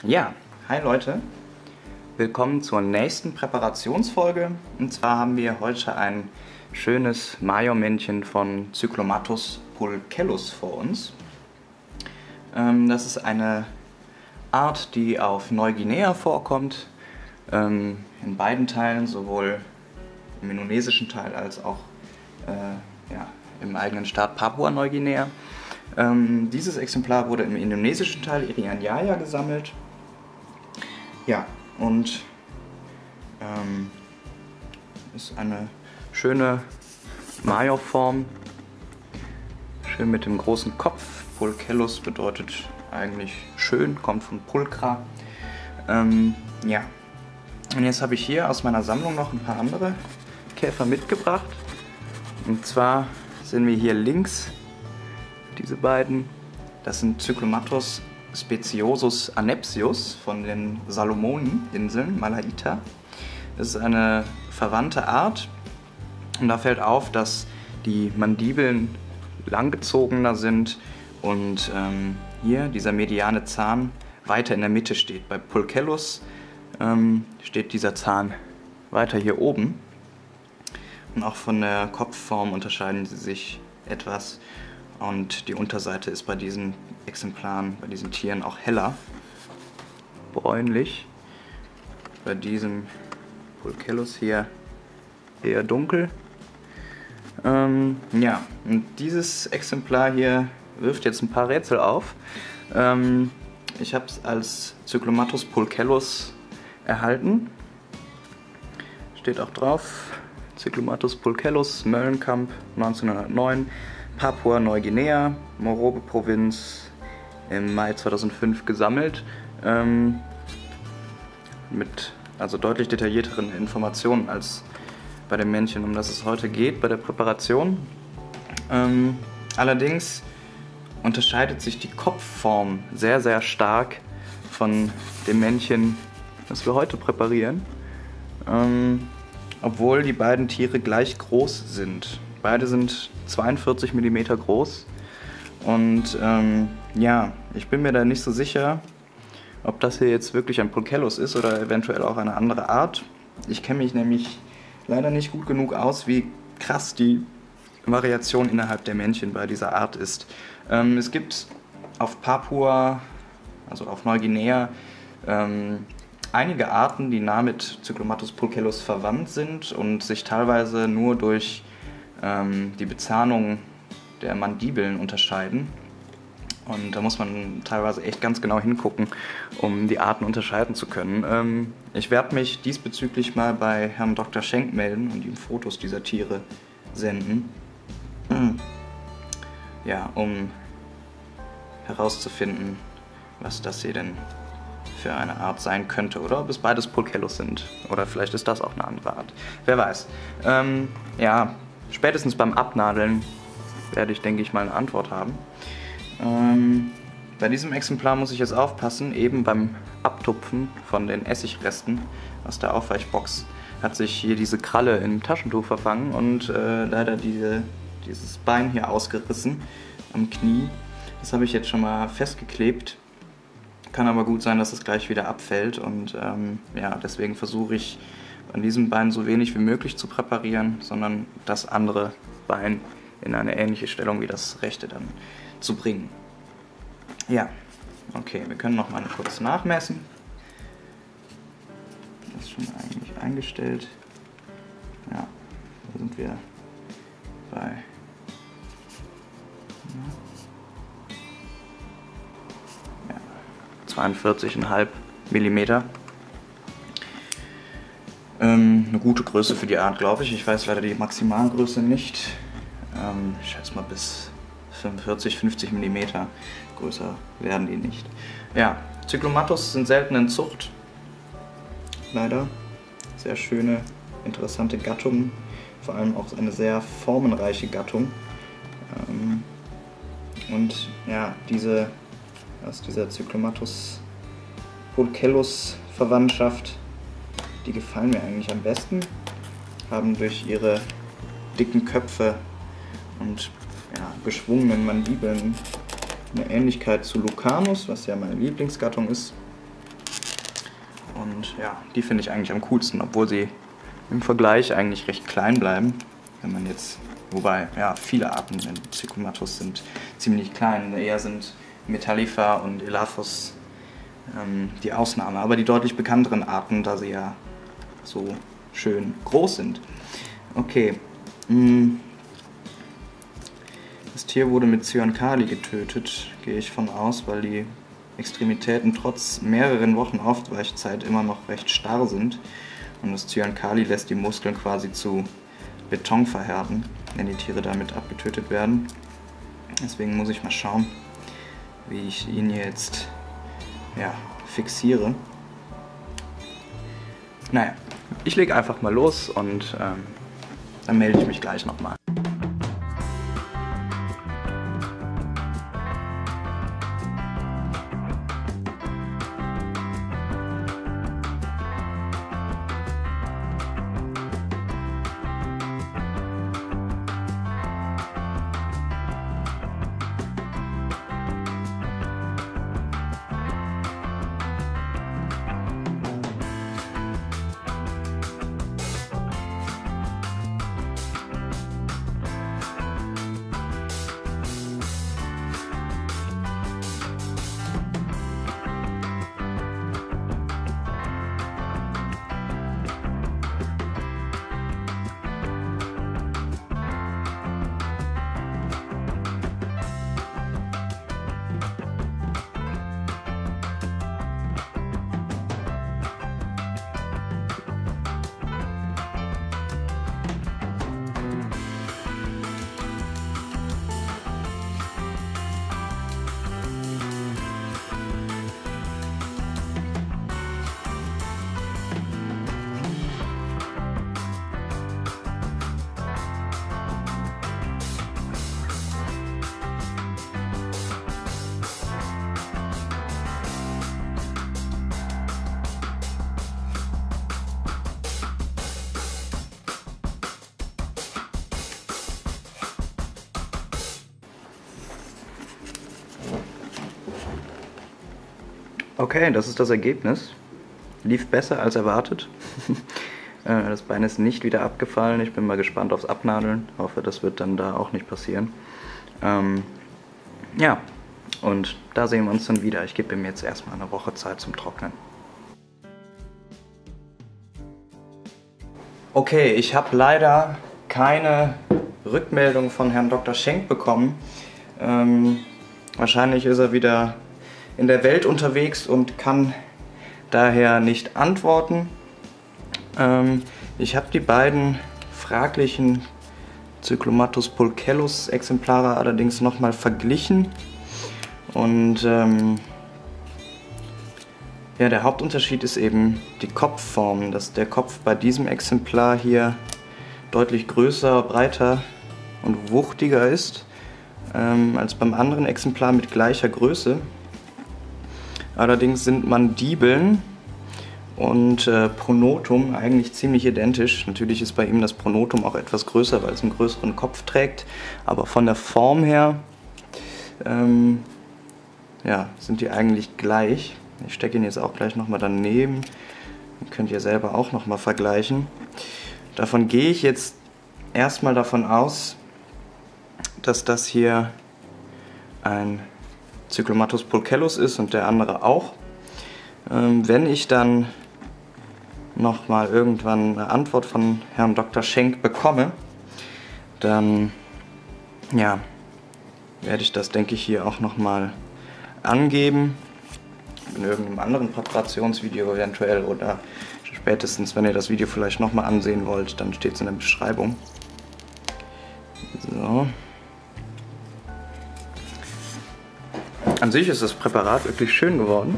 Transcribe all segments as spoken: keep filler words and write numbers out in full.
Ja, hi Leute, willkommen zur nächsten Präparationsfolge. Und zwar haben wir heute ein schönes Major-Männchen von Cyclomatus pulchellus vor uns. Ähm, das ist eine Art, die auf Neuguinea vorkommt, ähm, in beiden Teilen, sowohl im indonesischen Teil als auch äh, ja, im eigenen Staat Papua-Neuguinea. Ähm, dieses Exemplar wurde im indonesischen Teil Irian Jaya gesammelt. Ja, und ähm, ist eine schöne Major-Form, schön mit dem großen Kopf. Pulchellus bedeutet eigentlich schön, kommt von Pulchra. Ähm, ja, und jetzt habe ich hier aus meiner Sammlung noch ein paar andere Käfer mitgebracht. Und zwar sehen wir hier links diese beiden. Das sind Cyclomatus speciosus anepsius von den Salomoneninseln, Malaita. Das ist eine verwandte Art und da fällt auf, dass die Mandibeln langgezogener sind und ähm, hier dieser mediane Zahn weiter in der Mitte steht. Bei Pulchellus ähm, steht dieser Zahn weiter hier oben und auch von der Kopfform unterscheiden sie sich etwas. Und die Unterseite ist bei diesen Exemplaren, bei diesen Tieren auch heller, bräunlich. Bei diesem Pulchellus hier eher dunkel. Ähm, ja, und dieses Exemplar hier wirft jetzt ein paar Rätsel auf. Ähm, ich habe es als Cyclomatus pulchellus erhalten. Steht auch drauf, Cyclomatus pulchellus, Möllenkamp, neunzehnhundertneun. Papua-Neuguinea, Morobe-Provinz, im Mai zweitausendfünf gesammelt, ähm, mit also deutlich detaillierteren Informationen als bei dem Männchen, um das es heute geht, bei der Präparation. Ähm, allerdings unterscheidet sich die Kopfform sehr, sehr stark von dem Männchen, das wir heute präparieren, ähm, obwohl die beiden Tiere gleich groß sind. Beide sind zweiundvierzig Millimeter groß und ähm, ja, ich bin mir da nicht so sicher, ob das hier jetzt wirklich ein Pulchellus ist oder eventuell auch eine andere Art. Ich kenne mich nämlich leider nicht gut genug aus, wie krass die Variation innerhalb der Männchen bei dieser Art ist. Ähm, es gibt auf Papua, also auf Neuguinea, ähm, einige Arten, die nah mit Cyclomatus pulchellus verwandt sind und sich teilweise nur durch die Bezahnung der Mandibeln unterscheiden. Und da muss man teilweise echt ganz genau hingucken, um die Arten unterscheiden zu können. Ähm, ich werde mich diesbezüglich mal bei Herrn Doktor Schenk melden und ihm Fotos dieser Tiere senden. Ja, um herauszufinden, was das hier denn für eine Art sein könnte. Oder ob es beides Pulchellus sind. Oder vielleicht ist das auch eine andere Art. Wer weiß. Ähm, ja, spätestens beim Abnadeln werde ich, denke ich, mal eine Antwort haben. Ähm, bei diesem Exemplar muss ich jetzt aufpassen, eben beim Abtupfen von den Essigresten aus der Aufweichbox hat sich hier diese Kralle im Taschentuch verfangen und äh, leider diese, dieses Bein hier ausgerissen am Knie. Das habe ich jetzt schon mal festgeklebt. Kann aber gut sein, dass es gleich wieder abfällt und ähm, ja, deswegen versuche ich an diesem Bein so wenig wie möglich zu präparieren, sondern das andere Bein in eine ähnliche Stellung wie das rechte dann zu bringen. Ja, okay, wir können noch mal kurz nachmessen. Das ist schon eigentlich eingestellt. Ja, da sind wir bei ja, zweiundvierzig Komma fünf Millimeter. Ähm, eine gute Größe für die Art, glaube ich. Ich weiß leider die Maximalgröße nicht. Ähm, ich schätze mal bis fünfundvierzig, fünfzig Millimeter. Größer werden die nicht. Ja, Cyclomatus sind selten in Zucht. Leider. Sehr schöne, interessante Gattung. Vor allem auch eine sehr formenreiche Gattung. Ähm, und ja, diese aus dieser Cyclomatus pulchellus Verwandtschaft, die gefallen mir eigentlich am besten, haben durch ihre dicken Köpfe und ja, geschwungenen Mandibeln eine Ähnlichkeit zu Lucanus, was ja meine Lieblingsgattung ist. Und ja, die finde ich eigentlich am coolsten, obwohl sie im Vergleich eigentlich recht klein bleiben. Wenn man jetzt, wobei, ja, viele Arten in Zygomatus sind ziemlich klein. Eher sind Metallifa und Elaphos ähm, die Ausnahme. Aber die deutlich bekannteren Arten, da sie ja so schön groß sind. Okay. Das Tier wurde mit Zyankali getötet, gehe ich von aus, weil die Extremitäten trotz mehreren Wochen Aufweichzeit immer noch recht starr sind. Und das Zyankali lässt die Muskeln quasi zu Beton verhärten, wenn die Tiere damit abgetötet werden. Deswegen muss ich mal schauen, wie ich ihn jetzt ja, fixiere. Naja, ich lege einfach mal los und ähm, dann melde ich mich gleich nochmal. Okay, das ist das Ergebnis. Lief besser als erwartet. Das Bein ist nicht wieder abgefallen. Ich bin mal gespannt aufs Abnadeln. Hoffe, das wird dann da auch nicht passieren. Ähm, ja, und da sehen wir uns dann wieder. Ich gebe ihm jetzt erstmal eine Woche Zeit zum Trocknen. Okay, ich habe leider keine Rückmeldung von Herrn Doktor Schenk bekommen. Ähm, wahrscheinlich ist er wieder in der Welt unterwegs und kann daher nicht antworten. Ähm, ich habe die beiden fraglichen Zygomatus pulchellus Exemplare allerdings nochmal verglichen und ähm, ja, der Hauptunterschied ist eben die Kopfform, dass der Kopf bei diesem Exemplar hier deutlich größer, breiter und wuchtiger ist ähm, als beim anderen Exemplar mit gleicher Größe. Allerdings sind Mandibeln und äh, Pronotum eigentlich ziemlich identisch. Natürlich ist bei ihm das Pronotum auch etwas größer, weil es einen größeren Kopf trägt, aber von der Form her ähm, ja, sind die eigentlich gleich. Ich stecke ihn jetzt auch gleich nochmal daneben. Dann könnt ihr selber auch nochmal vergleichen. Davon gehe ich jetzt erstmal davon aus, dass das hier ein Zygomatus pulchellus ist und der andere auch. Ähm, wenn ich dann nochmal irgendwann eine Antwort von Herrn Doktor Schenk bekomme, dann ja, werde ich das, denke ich, hier auch nochmal angeben. In irgendeinem anderen Präparationsvideo eventuell oder spätestens, wenn ihr das Video vielleicht nochmal ansehen wollt, dann steht es in der Beschreibung. So. An sich ist das Präparat wirklich schön geworden.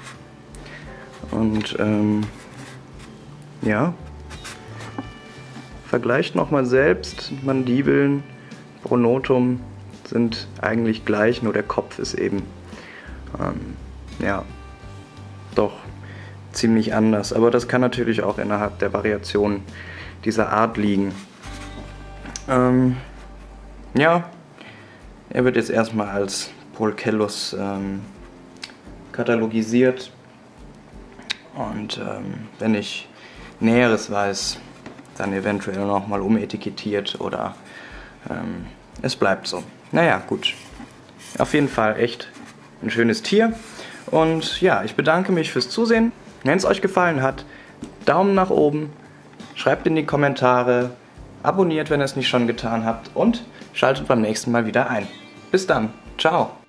Und ähm, ja, vergleicht nochmal selbst, Mandibeln, Pronotum sind eigentlich gleich, nur der Kopf ist eben ähm, ja, doch ziemlich anders. Aber das kann natürlich auch innerhalb der Variation dieser Art liegen. Ähm, ja, er wird jetzt erstmal als Pulchellus ähm, katalogisiert Und ähm, wenn ich Näheres weiß, dann eventuell nochmal umetikettiert oder ähm, es bleibt so. Naja, gut. Auf jeden Fall echt ein schönes Tier. Und ja, ich bedanke mich fürs Zusehen. Wenn es euch gefallen hat, Daumen nach oben, schreibt in die Kommentare, abonniert, wenn ihr es nicht schon getan habt und schaltet beim nächsten Mal wieder ein. Bis dann. Ciao.